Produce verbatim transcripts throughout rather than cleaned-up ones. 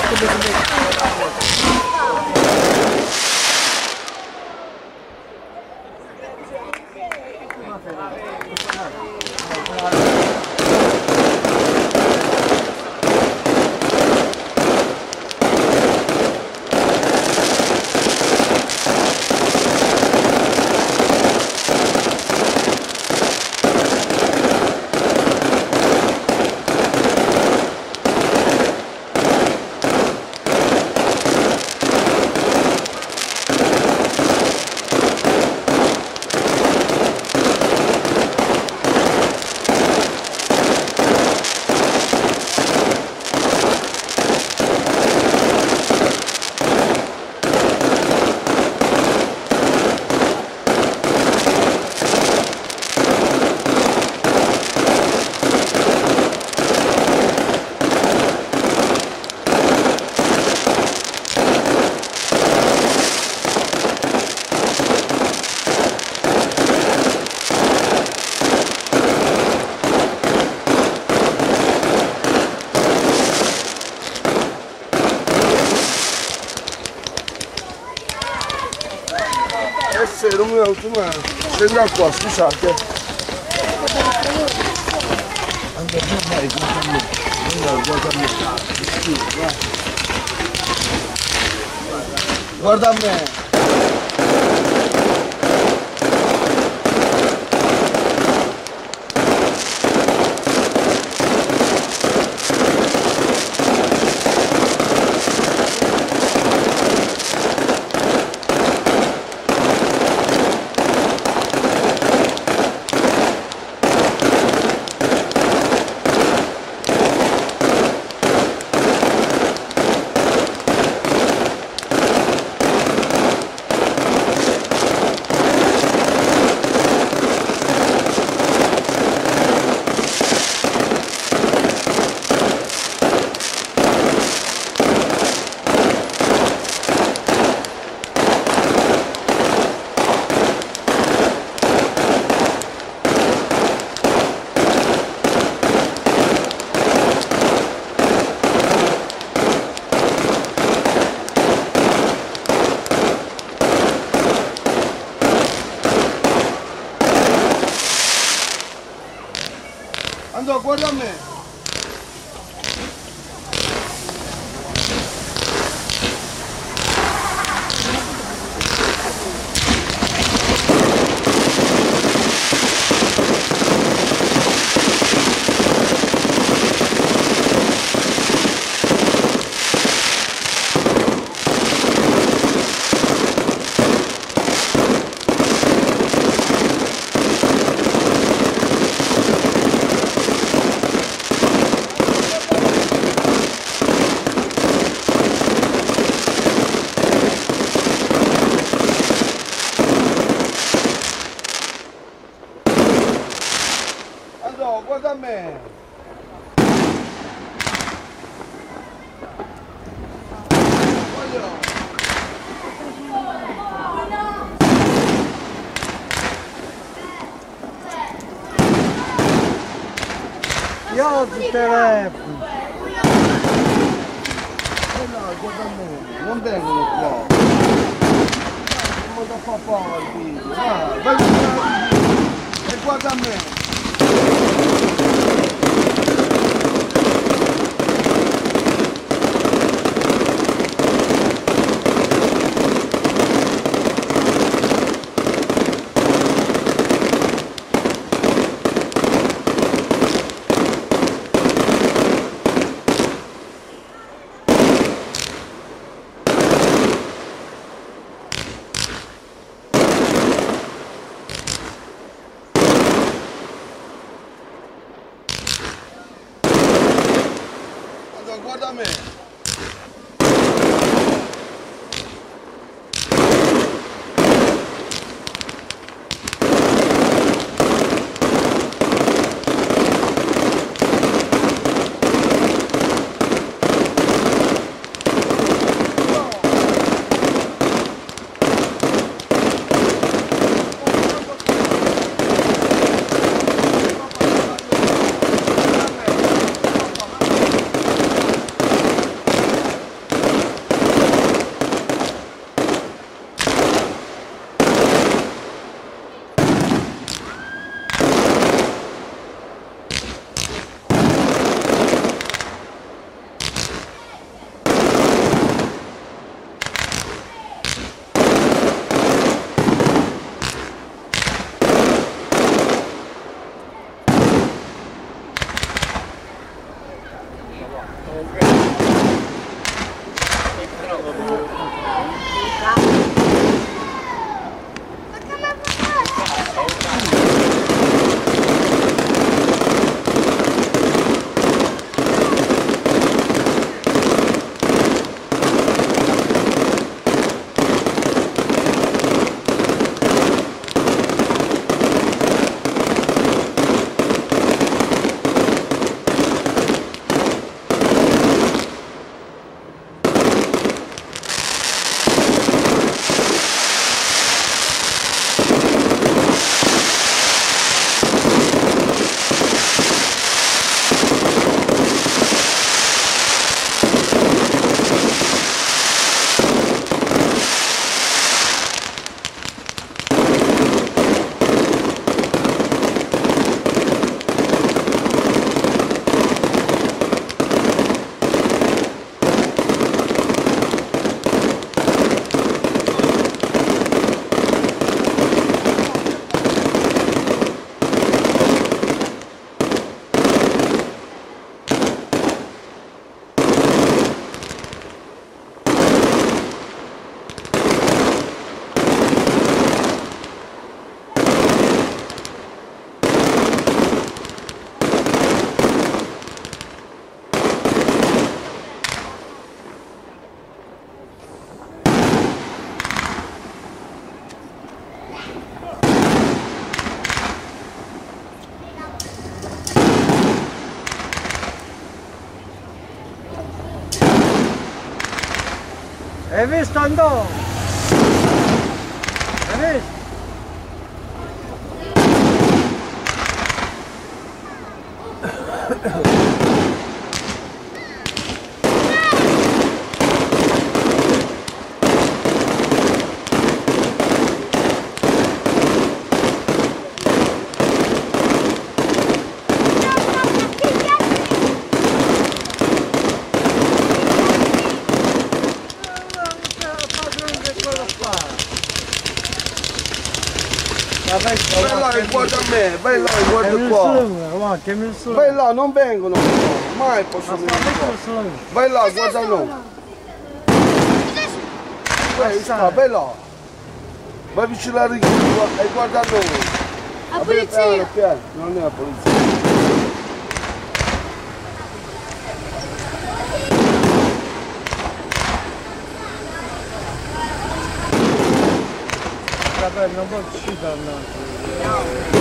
Non mi automa, sembra qua, scusate. Anche per me, guarda me. Guarda me. Andò, guarda me! Guarda me! Io ho il telefono! Eh no, guarda me, non vengono qua! Non da papà il video! Ah, vai e guarda me! Guarda me! Hai visto andò? Hai visto? Vai là e guarda me, vai là e guarda qua. Vai là, non vengono qua, mai possono venire qua. Vai là, guarda noi. Vai, sta, vai là. Vai vicino alla riga e guarda noi. La polizia. Piano, non è la polizia. Vabbè, non posso uscire no.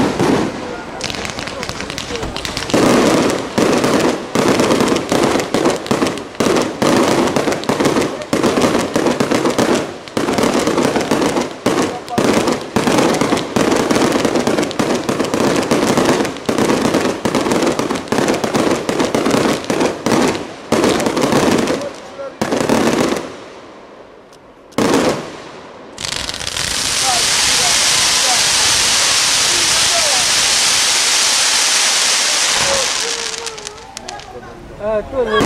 Eh, quello...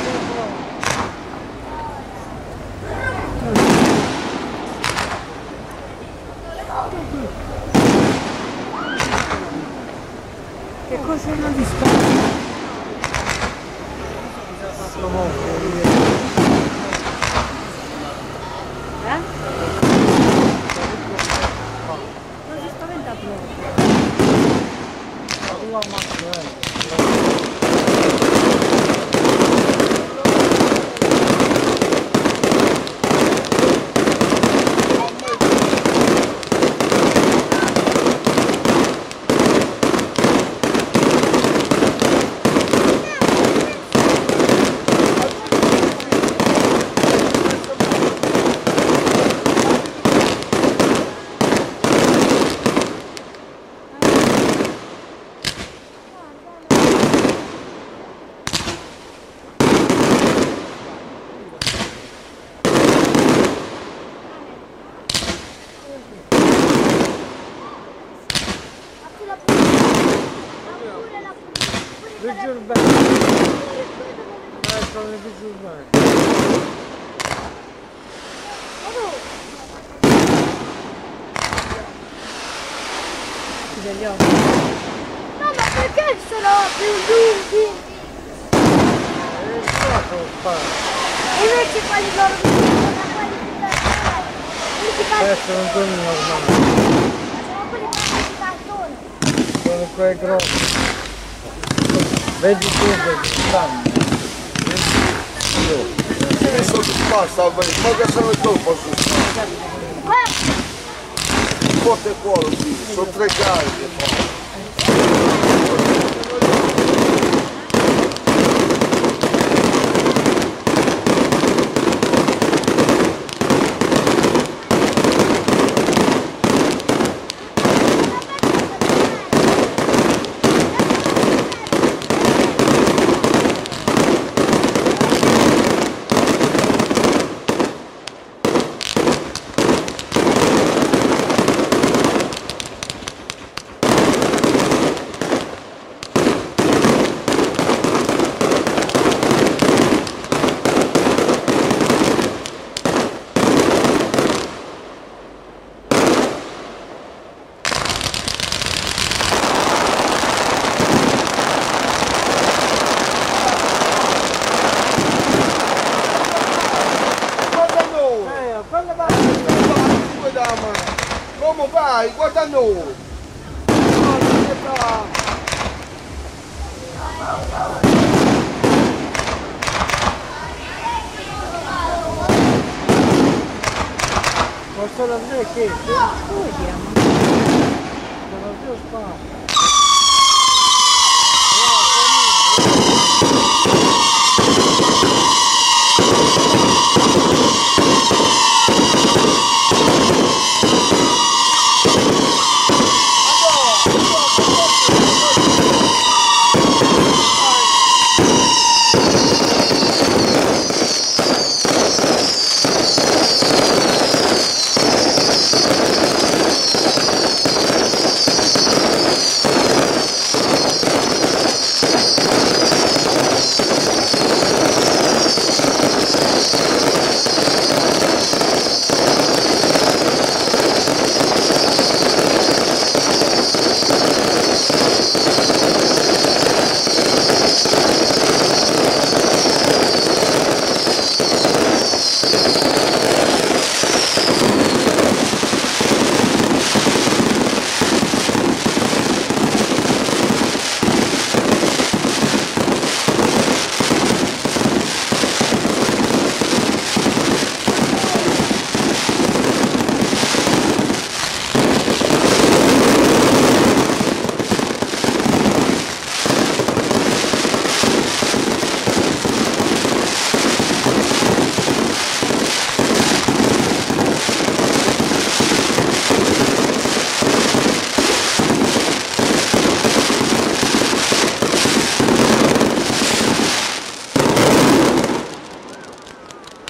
Che cosa non ti sta? Eh? Non si spaventa proprio. La tua macchina. Vigili urbani. Ah, sono i vigili urbani. Chiude gli occhi. No, ma perché sono più lunghi? spara. Invece quelli loro di quelli di Questo non sono normali. sono quelli di cartone. Sono quei grossi. Vedi tu, vedi, stanno. E sono basta, ma che sono tu posso stare? Guarda, Forte cuore, sì, sono tre cariche. Come vai? Guarda noi! Posso andare che? Vediamo. Non più spazio.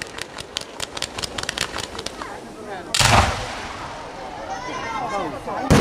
Fai.